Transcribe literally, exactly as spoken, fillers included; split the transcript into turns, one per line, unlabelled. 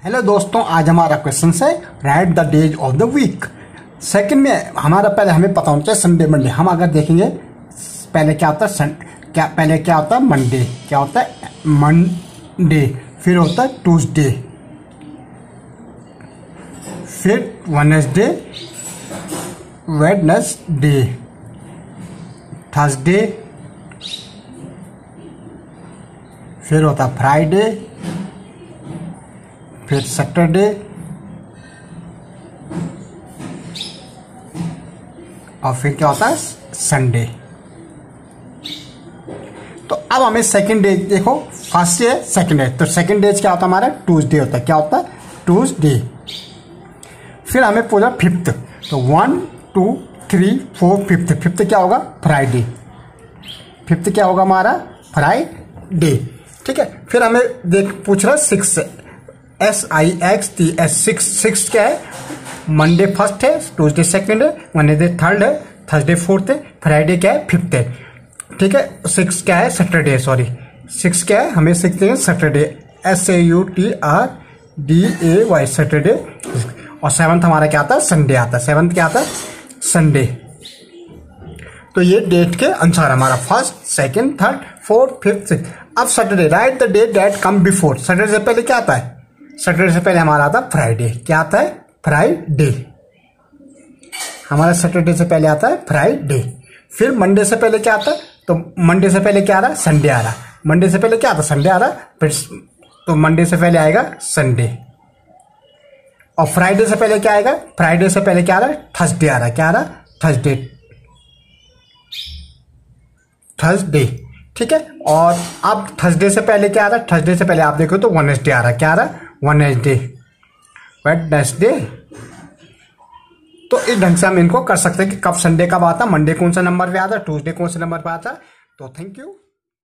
Hello दोस्तों, आज हमारा क्वेश्चन है right the days of the week. Second में हमारा पहले हमें पता होना चाहिए संडे मंडे। हम अगर देखेंगे पहले क्या होता है सन क्या पहले क्या होता है मंडे, क्या होता है मंडे, फिर होता है ट्यूसडे, फिर वेडनेसडे, वेडनेसडे, थर्सडे, फिर होता है फ्राइडे, फिर सैटरडे, और फिर क्या होता है संडे। तो अब हमें सेकंड डे देखो, फर्स्ट डे सेकंड डे, तो सेकंड डे क्या होता है हमारा ट्यूसडे होता है। क्या होता है ट्यूसडे। फिर हमें पूछा फिफ्थ, तो one two three four fifth, fifth क्या होगा फ्राइडे, फिफ्थ क्या होगा हमारा फ्राइडे। ठीक है। फिर हमें देख पूछ रहा six, S I X T S, six, six क्या है मंडे फर्स्ट है, ट्यूसडे सेकंड है, वेडनेसडे थर्ड है, थर्सडे फोर्थ है, फ्राइडे क्या है फिफ्थ है। ठीक है। सिक्स क्या है सैटरडे, सॉरी सिक्स क्या है हमें सीखते हैं Saturday, S A U T R D A Y Saturday. और सेवंथ हमारा क्या आता है संडे आता है, सेवंथ क्या आता है संडे। तो ये डेट के अनुसार हमारा first second third fourth fifth six. अब Saturday, right the day that come before. Saturday से पहले क्या आता है, सैटरडे से पहले हमारा आता है फ्राइडे। क्या आता है फ्राइडे, हमारा सैटरडे से पहले आता है फ्राइडे। फिर मंडे से पहले क्या आता है, तो मंडे से पहले क्या आ रहा है संडे आ रहा है। मंडे से पहले क्या आता है संडे आ रहा है, फिर तो मंडे से पहले आएगा संडे। और फ्राइडे से पहले क्या आएगा, फ्राइडे से पहले क्या आ रहा है थर्सडे आ रहा है। क्या आ रहा है थर्सडे, थर्सडे। ठीक है। और अब थर्सडे से पहले क्या आ रहा है, थर्सडे से पहले आप देखो तो वेडनेसडे आ रहा है। क्या आ रहा है वेडनेसडे, वेडनेसडे। तो इस ढंग से हम इनको कर सकते हैं कि कब संडे कब आता, मंडे कौन सा नंबर पे आता, ट्यूसडे कौन से नंबर पे आता। तो थैंक यू।